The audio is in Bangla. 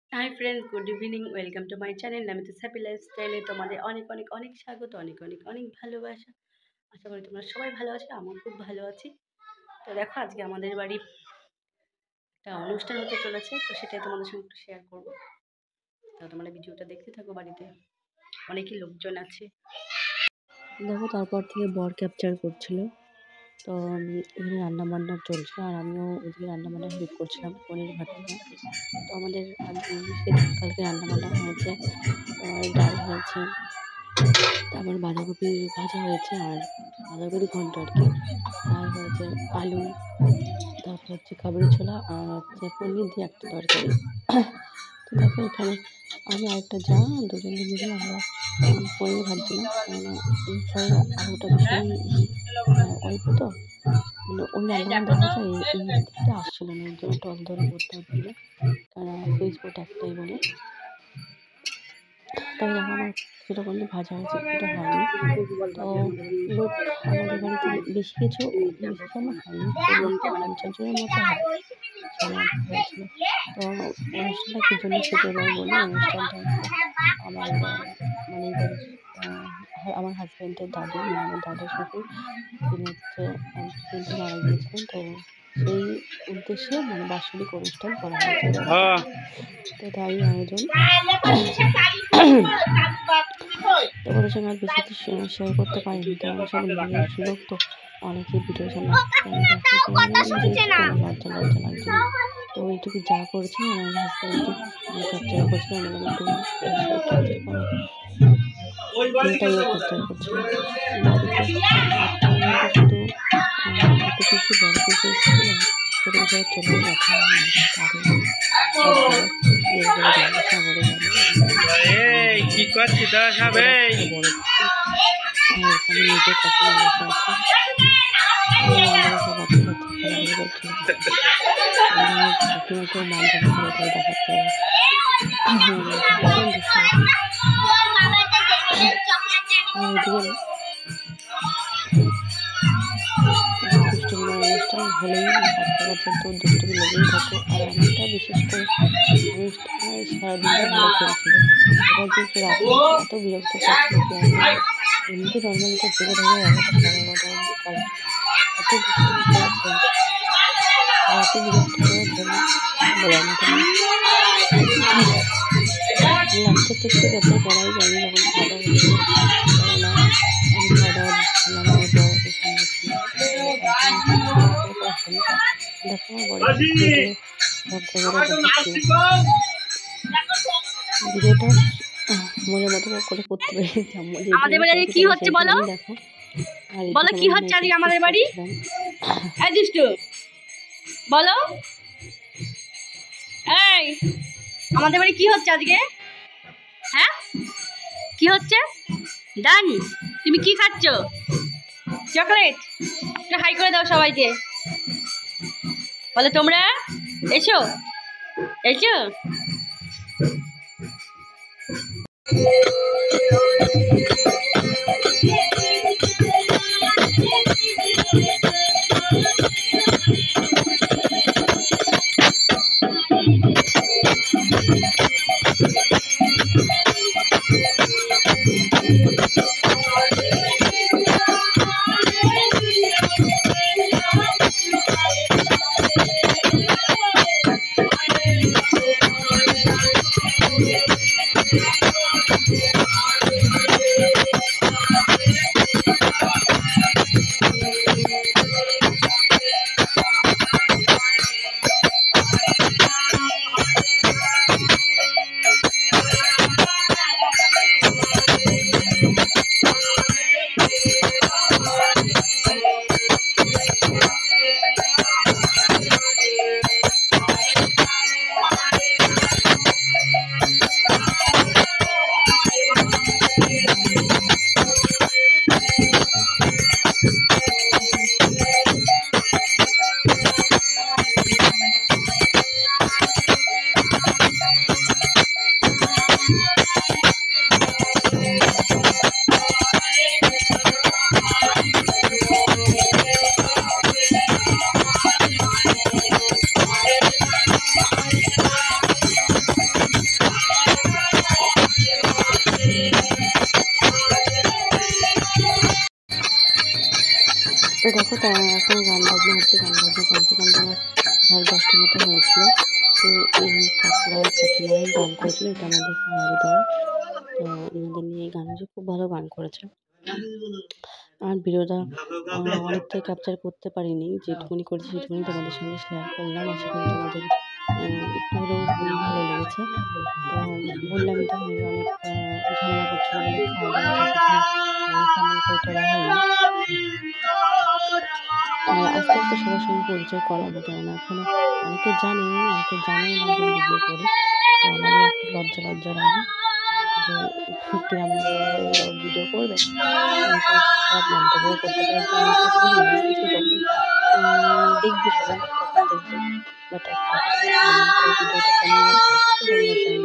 High friends, good evening. Welcome to my channel Namita's happy লাইফস্টাইলে তোমাদের অনেক অনেক অনেক স্বাগত, অনেক অনেক অনেক ভালোবাসা। আশা করি তোমরা সবাই ভালো আছো, আমি খুব ভালো আছি। তো দেখো, আজকে আমাদের বাড়ি একটা অনুষ্ঠান হতে চলেছে, তো সেটাই তোমাদের সঙ্গে একটু শেয়ার করবো। তো তোমরা ভিডিওটা দেখতে থাকো। বাড়িতে অনেকই লোকজন আছে। দেখো, তারপর থেকে বর ক্যাপচার করছিল। তো এখানে রান্নাবান্না চলছে, আর আমিও ওইদিকে রান্নাবান্না হেল্প করছিলাম, পনির ভাজা। তো আমাদের কালকে রান্নাবান্না হয়েছে, তোমার ডাল হয়েছে, তারপর বাঁধাকপি ভাজা হয়েছে, আর বাঁধাকপি ঘন্ট আর কি, আর হয়েছে আলু, তারপর হচ্ছে কাবুলি ছোলা, আর হচ্ছে পনির দিয়ে একটা তরকারি। তো দেখো, এখানে আমি আরেকটা যা দুজনে মিলে আমরা পনির ভাজছিলাম, কেননা এই ফলে আলুটা ভীষণ অল্প, তো মানে ওই রান্নাটা দেখা যায় এই দিকটা আসছিলো না, এর জন্য টল ধরে করতে হচ্ছিলো, কারণ সুইচ বোর্ড একটাই বলে। তাই দেখো, আমার কিছুটা কিন্তু ভাজা হয়েছে, কিছুটা হয়নি। তো লোক আমাদের বাড়িতে বেশি কিছু জন হয়নি, 50 জনের মতো হবে, সবাই হয়েছিল। তো অনুষ্ঠানটা কি জন্য ছোটো বল বলি, অনুষ্ঠানটা হচ্ছে আমার মানে আমার হাজব্যান্ডের দাদু, মানে আমার দাদা শ্বশুর, তিনি হচ্ছে কিন্তু মারা গিয়েছিলেন। তো সেই উদ্দেশ্যে মানে বাৎসরিক অনুষ্ঠান করা হয়েছে, তো তাই আয়োজন। তোমাদের সঙ্গে আর বেশি কিছু শেয়ার করতে পারিনি, কারণ সব নিজের লোক, তো অনেকেই ভিডিওর সামনে লজ্জা লজ্জা লাগছিল। তো এইটুকু যা করেছি আমার হাজব্যান্ডকে ক্যাপচার করছিলাম, মানে একটু ক্যাপচার করছিলাম। বাড়িতে শুধু একটু কিছু বড় কিছু এসেছিলাম, ছোটো হিসাবে চলে গেছে। কি করছি তো সবাই ওখানে নিজের কাছে বসে আছে, কাকিমাকেও মান দেখাচ্ছে, দেখাচ্ছে দুষ্টুমি অনুষ্ঠান হলেই বাচ্চা কাচ্চা তো দুষ্টুমি লেগেই থাকে। আর একটা বিশেষ করে অনুষ্ঠান সারাদিন ভালো খেলছিল, এবার যে রাতে এত বিরক্ত করছিল কি আর এমনিতে নর্মালি তো জেগে থাকে 11টা সাড়ে 11টা অবধি, কালকে এত দুষ্টুমি করেছে, এত বিরক্ত করেছে বলার মতো না। লাস্টের থেকে যত পড়াই যায়নি, যখন খাওয়া দাওয়া হচ্ছিল, কেননা আমি খাওয়া দাওয়া দিচ্ছিলাম, আমার বড় সঙ্গে ছিল। দেখো, আমার বড় ভিডিওটা মনের মতো করে করতে পেরেছিলাম। আমাদের বাড়ি কি হচ্ছে বলো, দেখো বলো কি হচ্ছে আজকে আমাদের বাড়ি। এই দুষ্টু, বলো, এই আমাদের বাড়ি কি হচ্ছে আজকে? হ্যাঁ, কি হচ্ছে? ডান, তুমি কি খাচ্ছ? চকলেট? একটু হাই করে দাও সবাইকে, বলো তোমরা এসো এসো। মতো হয়েছিল। তো এই কাকুরা কাকিমারাই গান করেছিল, এটা আমাদের পাহাড়ি দল। তো এনাদের নিয়ে গান হয়েছে, খুব ভালো গান করেছে। আর ভিডিওটা অনেকটাই ক্যাপচার করতে পারিনি, যেটুকুনি করেছি সেটুকুনি তোমাদের সঙ্গে শেয়ার করলাম। আশা করি তোমাদের একটু হলেও ভালো লেগেছে। তো বললামই তো অনেক ঝামেলা করছিল বলে খাওয়া দাওয়াটা তেমন করে তোলা হয়নি। আর আস্তে আস্তে সবার সঙ্গে পরিচয় করাবো, কেননা এখনো অনেকে জানে অনেকে জানেও না যে ভিডিও করি। তো আমারও একটু লজ্জা লজ্জা লাগে যে গ্রামে এইরকম ভিডিও করবে, খারাপ মন্তব্য করতে পারে, তো আমি তো বলি না, যে যখন দেখবে সবাই তখন দেখবে। বাট ভিডিওটা কেমন লাগছে তোমরা জানিও।